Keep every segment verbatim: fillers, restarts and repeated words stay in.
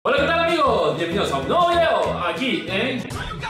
Hola, ¿qué tal amigos? Bienvenidos a un nuevo video aquí en...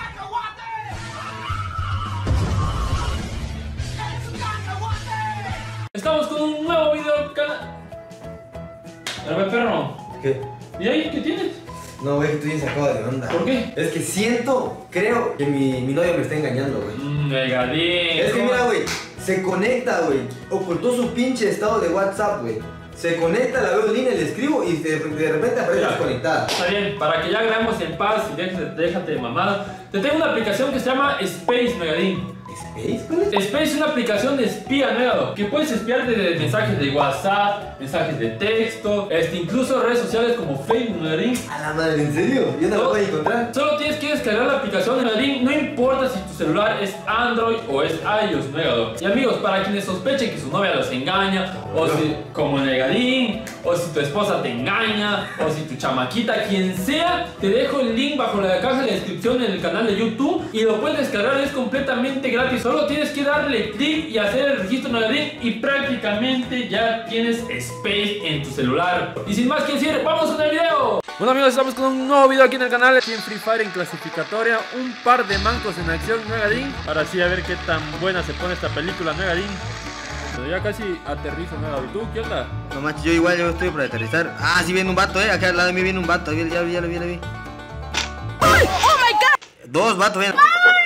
Estamos con un nuevo video canal. A ver, perro. ¿Qué? ¿Y ahí qué tienes? No, güey, estoy bien sacado de onda. ¿Por qué? Es que siento, creo que mi, mi novia me está engañando, güey. Mmm, negadín. Es que mira, güey, se conecta, güey. Ocultó su pinche estado de WhatsApp, güey. Se conecta, la veo en línea, le escribo y de, de repente aparece Mira, desconectada. Está bien, para que ya grabemos en paz y déjate, déjate de mamada. Te tengo una aplicación que se llama Space, negadín. ¿Space? ¿Cuál es? Space es una aplicación de espía, negado, que puedes espiar de mensajes de WhatsApp, mensajes de texto, este, incluso redes sociales como Facebook, negadín. A la madre, ¿en serio? ¿Yo no la voy a encontrar? Solo tienes que descargar la aplicación, negadín, no importa si tu celular es Android o es iOS, negado. Y amigos, para quienes sospechen que su novia los engaña, o si, como negadín, o si tu esposa te engaña, o si tu chamaquita, quien sea, te dejo el link bajo la caja de descripción en el canal de YouTube y lo puedes descargar, es completamente gratis. Solo tienes que darle clic y hacer el registro negadín y prácticamente ya tienes Space en tu celular. Y sin más que decir, ¡vamos con el video! Bueno amigos, estamos con un nuevo video aquí en el canal. Aquí en Free Fire en clasificatoria, un par de mancos en acción, negadín. Ahora sí, a ver qué tan buena se pone esta película, negadín. Pero ya casi aterrizo, negadín. ¿Y tú qué onda? No manches, yo igual, yo estoy para aterrizar. Ah, sí viene un vato, eh, acá al lado de mí viene un vato. Ya, ya, ya lo vi, ya lo vi. ¡Oh, my God! Dos vatos, ven.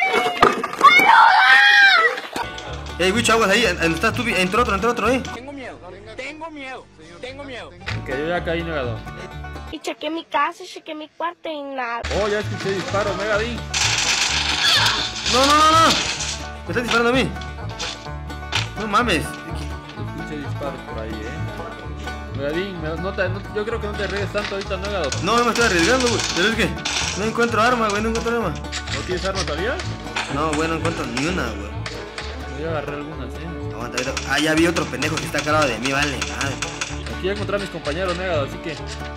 Ey, bicho, aguas ahí, estás tú, entró otro, entró otro, eh. Tengo miedo, tengo miedo, tengo miedo. Que yo ya caí, negadín. Y chequé mi casa, chequé mi cuarto y nada. Oh, ya escuché disparos, negadín. No, no, no, no. Me estás disparando a mí. No mames. Escuché disparos por ahí, eh. Negadín, no te, no, yo creo que no te ríes tanto ahorita, negadín. No, no me estoy arriesgando, güey. Pero es que no encuentro arma, güey, no encuentro arma. ¿No tienes arma todavía? No, güey, no encuentro ni una, güey. Yo agarré algunas, eh. Aguanta, ahorita. Ah, ya vi otro pendejo que está cargado de mí, vale. Madre. Aquí ya encontré a mis compañeros, negadín, así que...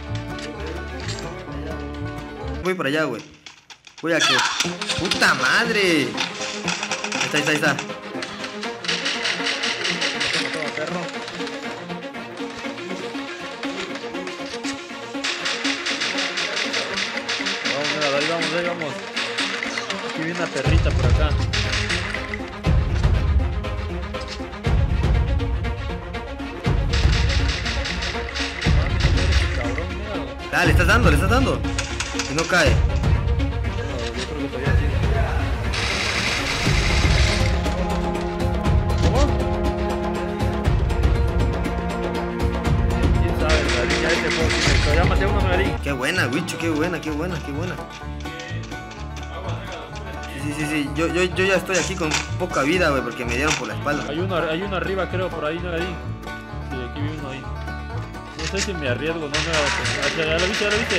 Voy para allá, güey. Voy a que... ¡Puta madre! Ahí está, ahí está, ahí está. Toma, toma, perro. Vamos, negadín, ahí vamos, ahí vamos. Aquí viene una perrita por acá. Ah, le estás dando, le estás dando. Que no cae. No, yo creo que todavía sí. ¿Cómo? ¿Quién sabe, negadín? Ya este juego sí me... Ya maté a uno, negadín. Qué buena, bicho, qué buena, qué buena, qué buena. Sí, sí, sí, yo, yo, yo ya estoy aquí con poca vida, güey, porque me dieron por la espalda. Hay uno, hay uno arriba, creo, por ahí, negadín. Sí, aquí vi uno ahí. No sé si me arriesgo, no me hago. Ya, ya lo viste, ya lo viste.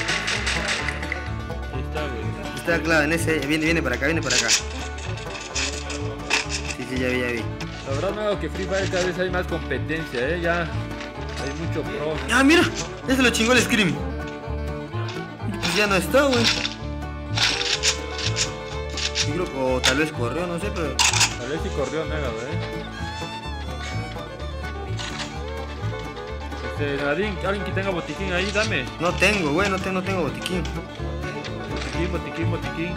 Ahí está, güey. Está claro, en ese, viene, viene para acá, viene para acá. Sí, sí, ya vi, ya vi. La verdad me hago que Free Fire cada vez hay más competencia, eh, ya hay mucho pro. Ah, mira, ya se lo chingó el Scream. Pues ya no está, güey. Yo creo que, o tal vez corrió, no sé, pero... A ver si corrió negado, eh. Este, Nadine, alguien que tenga botiquín ahí, dame. No tengo, güey, no, te, no tengo botiquín. Botiquín, botiquín, botiquín.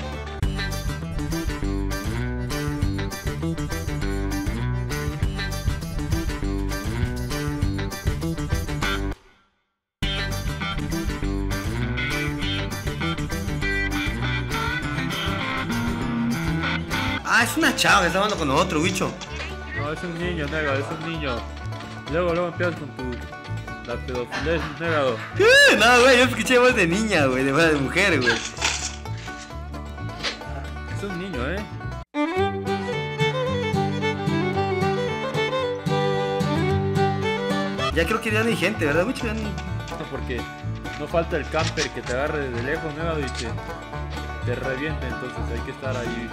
Ah, es una chava que está hablando con otro, bicho. No, es un niño, negado, es un niño. Luego, luego empiezas con tu... La pedofilia, negado. ¿Qué? No, güey, yo escuché voz de niña, güey, de voz de mujer, güey. Es un niño, eh. Ya creo que ya no hay gente, ¿verdad, bicho? Ya no... Porque no falta el camper que te agarre de lejos, negado, y te, te reviente, entonces hay que estar ahí.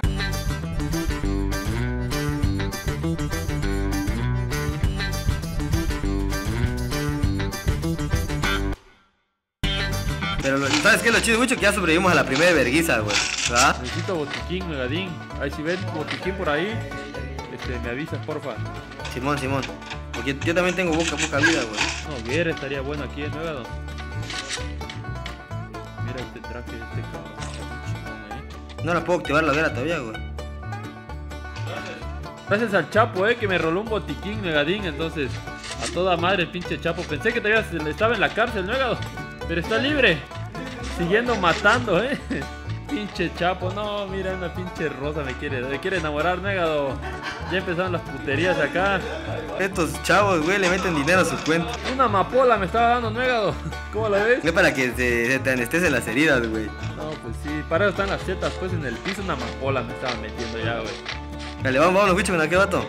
Pero, lo, ¿sabes qué? Lo chido, mucho que ya sobrevivimos a la primera verguiza, güey. ¿Verdad? Necesito botiquín, negadín. Ahí si ven botiquín por ahí, este, me avisas, porfa. Simón, Simón. Porque yo también tengo poca, poca vida, güey. No, Guerra estaría bueno aquí en Nueva. mira este traje de este cabrón. Chingón, eh. No la puedo activar la hoguera todavía, güey. Gracias al Chapo, eh, que me roló un botiquín, Negadín. Entonces, a toda madre el pinche Chapo. Pensé que todavía estaba en la cárcel, Negado. Pero está libre. Siguiendo matando, eh. Pinche Chapo, no, mira, una pinche rosa me quiere, me quiere enamorar, Negado. Ya empezaron las puterías acá. Estos chavos, güey, le meten dinero a su cuenta. Una amapola me estaba dando, Negado. ¿Cómo la ves? Es para que se, se te anestesen las heridas, güey. No, pues sí, para eso están las tetas, pues en el piso una amapola me estaba metiendo ya, güey. Dale, vamos, vámonos, bicho, con aquel vato.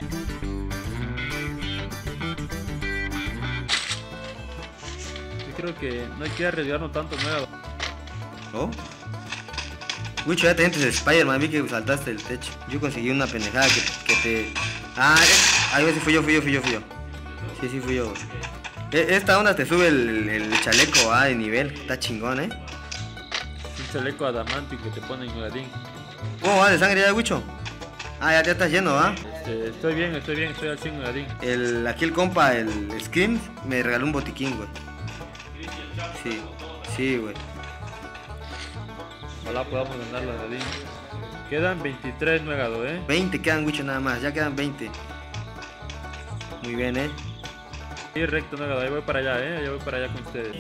Yo creo que no hay que arriesgarnos tanto, Negado. ¿Oh? Wicho, ya te entras de Spider-Man, vi que saltaste el techo. Yo conseguí una pendejada que, que te... Ah, eh, ay, sí fui yo, fui yo, fui yo, fui yo. Sí, sí, fui yo. Eh, esta onda te sube el, el chaleco ah, de nivel. Está chingón, eh. Un chaleco adamantium que te pone en Negadín. ¿Cómo va de sangre ya, Wicho? Ah, ya te estás yendo, ¿ah? Este, estoy bien, estoy bien, estoy al cien, Negadín. El, aquí el compa, el Scream, me regaló un botiquín, güey. Sí, sí, güey. Ojalá podamos ganarla, Negadín. Quedan veintitrés, Negado, eh. veinte quedan, Wicho, nada más. Ya quedan veinte. Muy bien, eh. Sí, recto, Negado, ahí voy para allá, eh. Yo voy para allá con ustedes.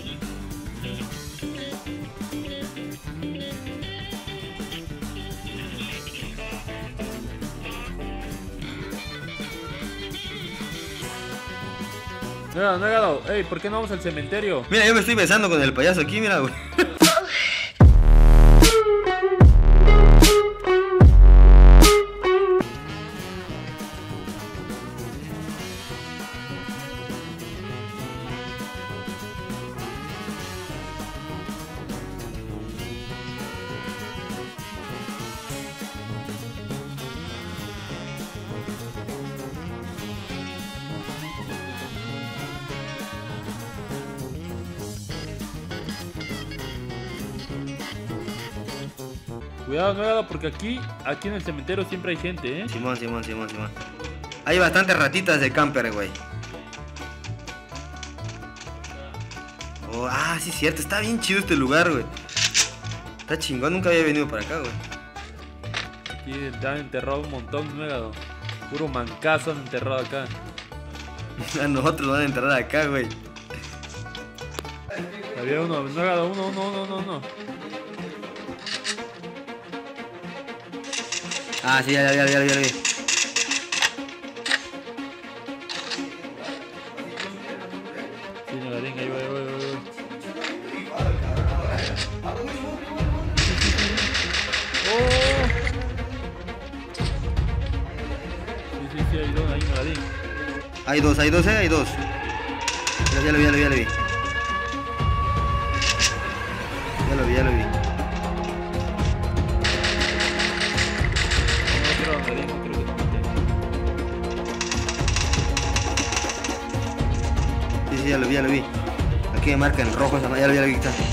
Negado, Negado, ey, ¿por qué no vamos al cementerio? Mira, yo me estoy besando con el payaso aquí, mira, güey. Cuidado, Negado, porque aquí, aquí en el cementerio siempre hay gente, eh. Simón, Simón, Simón, Simón. Hay bastantes ratitas de camper, güey. Oh, ah, sí, cierto. Está bien chido este lugar, güey. Está chingón. Nunca había venido para acá, güey. Aquí te han enterrado un montón, Negado. Puro mancazo han enterrado acá. A nosotros nos van a enterrar acá, güey. Había uno, Negado, uno, uno, uno, uno, uno. Ah, sí, ya, ya, ya, ya, ya, ya, ya. Sí, Negadín, ahí voy, ahí voy, ahí voy. ¡Oh! Sí, sí, sí, hay dos ahí, Negadín. Hay dos, hay dos, eh, hay dos. Ya, ya lo vi, ya lo vi, ya lo vi. Ya lo vi, ya lo vi. Sí, sí, ya lo vi, ya lo vi. Aquí me marca en rojo esa madre, ya lo vi, ya lo vi. Está.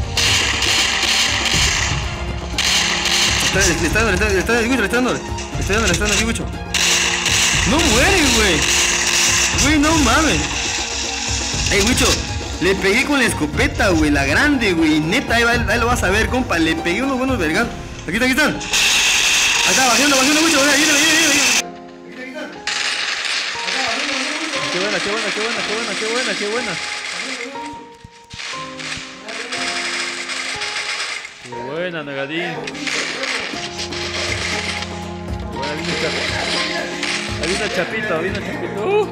Le está dando, le está dando, le está dando, le está dando, le está dando, le está dando aquí, Wicho. No muere, güey. Güey, no mames. Ey, Wicho, le pegué con la escopeta, güey, la grande, güey. Neta, ahí, va, ahí lo vas a ver, compa. Le pegué unos buenos vergas. Aquí están, aquí están. Ahí está, bajando, bajando, Wicho. Viene, viene, viene, viene. Qué buena, qué buena, qué buena, qué buena, qué buena, qué buena. Qué buena, Negadín. Qué buena, vino Chapito. Ahí vino Chapito, vino Chapito. Uh.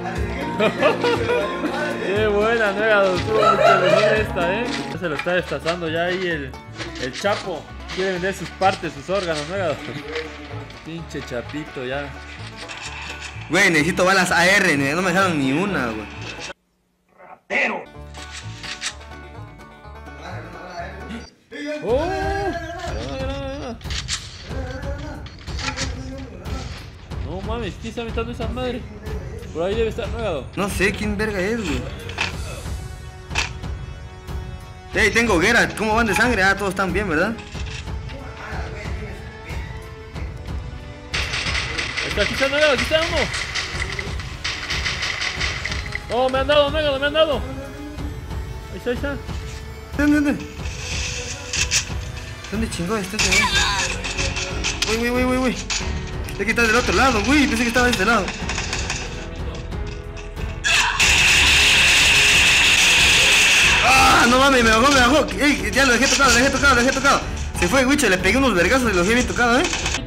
Qué buena, Negado. Estuvo mucho mejor esta, eh. Ya se lo está destazando ya ahí el, el Chapo. Quiere vender sus partes, sus órganos, Negado. Pinche Chapito ya. Güey, necesito balas A R, no me dejaron ni una, güey. ¡Ratero! ¡Oh! No mames, ¿quién está metiendo esa madre? Por ahí debe estar, Negado. No sé quién verga es, güey. Ey, tengo hoguera, ¿cómo van de sangre? Ah, todos están bien, ¿verdad? Aquí está, Negado, aquí está uno. Oh, me han dado, Negado, me han dado. Ahí está, ahí está. ¿Dónde, dónde? ¿Dónde chingó este ese, güey? Uy, uy, uy, uy, uy. Es que está del otro lado, güey. Pensé que estaba de este lado. ¡Ah! No mames, me bajó, me bajó. Ey, ya lo dejé tocado, lo dejé tocado, lo dejé tocado. Se fue, Wicho, le pegué unos vergazos y lo dejé bien tocado, ¿eh? Qué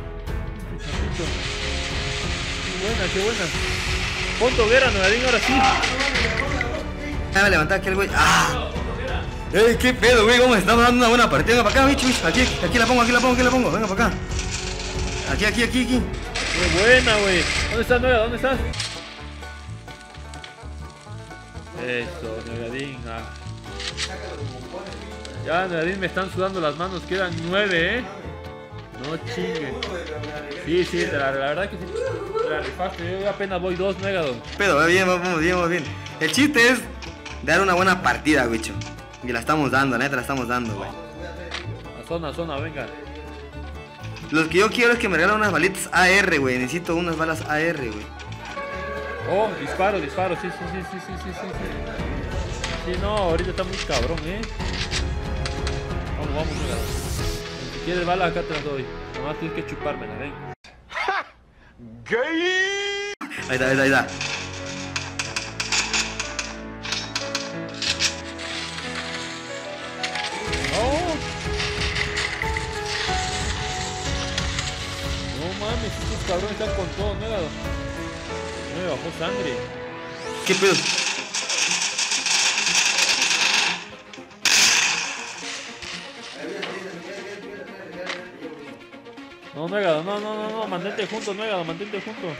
buena, qué buena. Pon tu hoguera, Nugadín, ahora sí. Ya me levanté aquel güey. ¡Ah! ¡Ey, qué pedo, güey! ¿Cómo estamos dando una buena partida? Venga para acá, bicho, bicho. Aquí, aquí la pongo, aquí la pongo, aquí la pongo. Venga para acá. Aquí, aquí, aquí, aquí. Qué buena, güey. ¿Dónde estás, Nueva? ¿Dónde estás? Eso, Nugadín. Ah. Ya, Nugadín, me están sudando las manos. Quedan nueve, ¿eh? No chingue. Sí, sí, la, la verdad que sí. La rifaste. Yo apenas voy dos, Megado. Pedo, va bien, vamos bien, vamos bien. El chiste es dar una buena partida, bicho. Y la estamos dando, la neta la estamos dando, güey. A zona, a zona, venga. Lo que yo quiero es que me regalen unas balitas A R, güey. Necesito unas balas A R, güey. Oh, disparo, disparo. Sí, sí, sí, sí, sí, sí, sí, sí. Sí, no, ahorita está muy cabrón, ¿eh? Vamos, vamos, Megado. Si quieres balas, acá te las doy. Nomás tienes que chupármela, ven. Gay. Ahí está, ahí está, ahí está. No. No mames, estos cabrones están con todo, Megado. Me bajó sangre. ¿Qué pedo? No, Megado, no, no, no, no, mantente juntos, Megado, mantente juntos.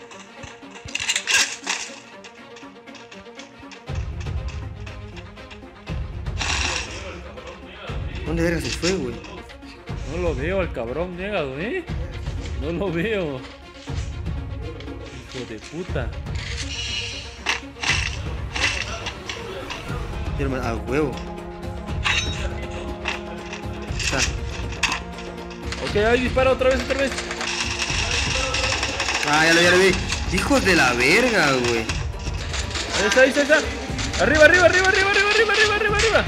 ¿Dónde verga se fue, güey? No lo veo al cabrón, Megado, ¿eh? No lo veo. Hijo de puta. Hermano, a huevo. Está. Ok, ahí dispara otra vez, otra vez. Ah, ya lo, ya lo vi. Hijos de la verga, güey. Ahí está, ahí está, ahí está. Arriba, arriba, arriba, arriba, arriba, arriba, arriba, arriba, arriba.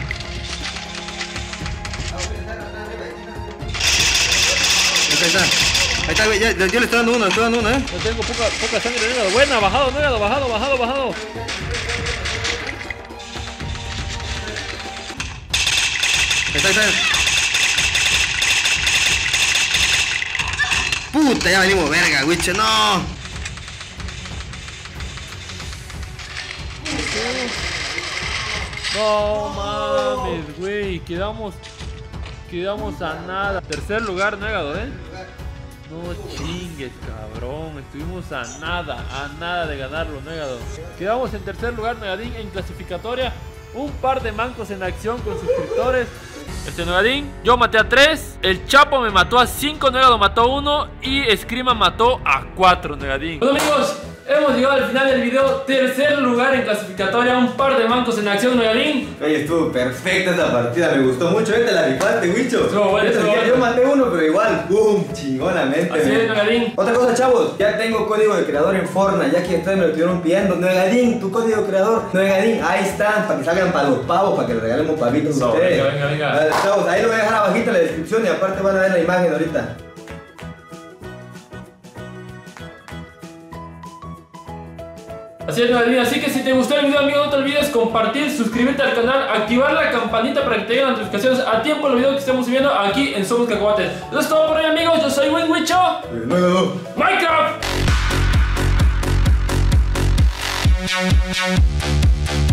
Ahí está, ahí está. Ahí está, güey. Ya, yo le estoy dando uno, le estoy dando uno, eh. No tengo poca, poca sangre, Megado. Buena, bajado, Megado, bajado, bajado, bajado. Ahí está, ahí está. Puta, ya venimos verga, güey. No. No mames, güey. Quedamos. Quedamos a nada. Tercer lugar, Megado, ¿eh? No chingues, cabrón. Estuvimos a nada, a nada de ganarlo, Megado. Quedamos en tercer lugar, Negadín, en clasificatoria. Un par de mancos en acción con suscriptores. Este Negadín, yo maté a tres. El Chapo me mató a cinco. Negado mató a uno. Y Escrima mató a cuatro, Negadín. Bueno, amigos, hemos llegado al final del video. Tercer lugar en clasificatoria. Un par de mancos en acción, Negadín. Oye, estuvo perfecta esta partida. Me gustó mucho. Vete la rifaste, Wicho. Estuvo bueno, yo, estuvo yo bueno. maté uno, pero igual, ¡pum! Chingonamente. Así es, Negadín. Otra cosa, chavos, ya tengo código de creador en Fortnite, ya que ustedes me lo estuvieron pidiendo. Negadín, tu código de creador. Negadín, ahí están, para que salgan para los pavos, para que les regalemos pavitos a So, ustedes. venga, venga, venga. Vale, chavos, ahí lo voy a dejar abajito en la descripción y aparte van a ver la imagen ahorita. Así es, Negadín. Así que si te gustó el video, amigo, no te olvides compartir, suscribirte al canal, activar la campanita para que te lleguen las notificaciones a tiempo los videos que estemos subiendo aquí en Somos Cacahuates. Eso es todo por hoy, amigos. Yo soy Winwicho. No, no, no. Minecraft.